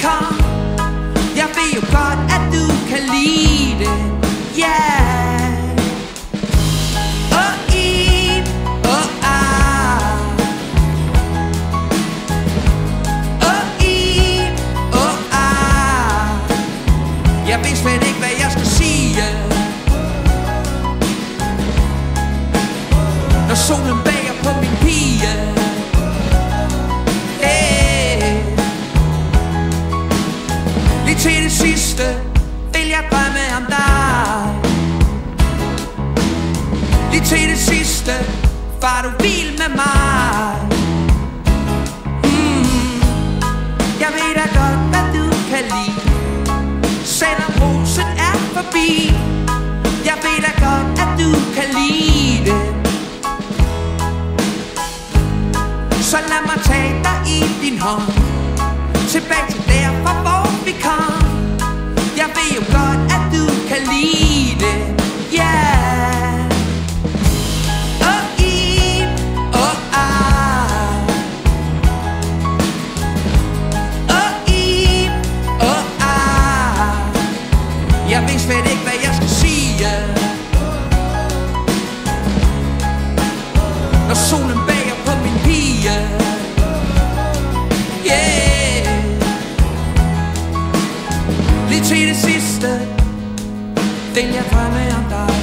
kom. Jeg ved jo godt, at du kan lide det, yeah. Jeg ved slet ikke, hvad jeg skal sige, når solen bager på min pige. Hey. Lige til det sidste vil jeg drømme om dig. Lige til det sidste var du vild med mig. Jeg ved da godt, hvad du kan lide, selvom rosen er forbi. Jeg ved da godt, at du kan lide det. Så lad mig tage dig i din hånd, tilbage til der, fra hvor vi kom. Jeg ved jo godt, at du kan lide det, yeah. Jeg ved slet ikke, hvad jeg skal sige, når solen bager på min pige, yeah. Lige til det sidste vil jeg drømme om dig.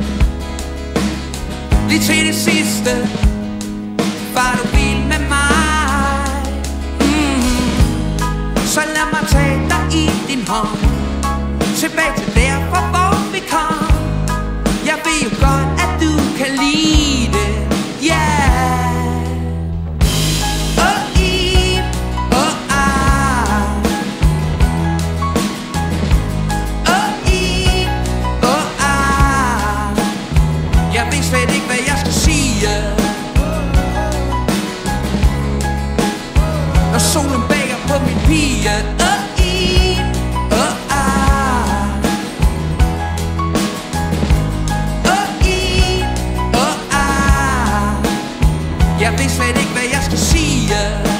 Lige til det sidste var du vild med mig. Så lad mig tage dig i din hånd, tilbage til der, fra hvor vi kom. Jeg ved jo godt, at du kan lide det, yeah. Jeg ved slet ikke, hvad jeg skal sige, når solen bager på min pige. Jeg ved slet ikke, hvad jeg skal sige,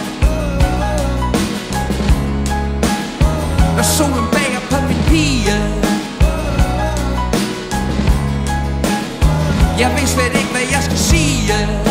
når solen bager på min pige. Jeg ved slet ikke, hvad jeg skal sige.